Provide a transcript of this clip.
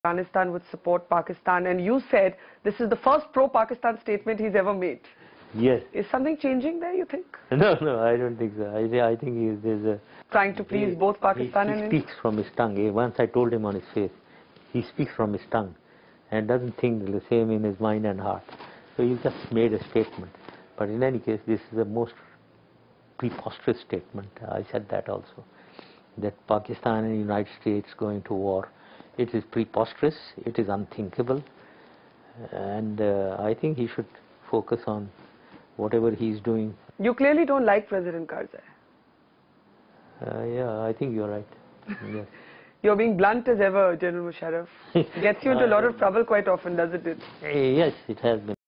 Afghanistan would support Pakistan, and you said this is the first pro-Pakistan statement he's ever made. Yes. Is something changing there, you think? No, I don't think so. I think there's a... Trying to please both Pakistan and India? He speaks from his tongue. Once I told him on his face, he speaks from his tongue and doesn't think the same in his mind and heart. So he just made a statement. But in any case, this is the most preposterous statement. I said that also. That Pakistan and the United States going to war. It is preposterous, it is unthinkable, and I think he should focus on whatever he's doing. You clearly don't like President Karzai. Yeah, I think you're right. Yes. You're being blunt as ever, General Musharraf. Gets you into a lot of trouble quite often, doesn't it? Yes, it has been.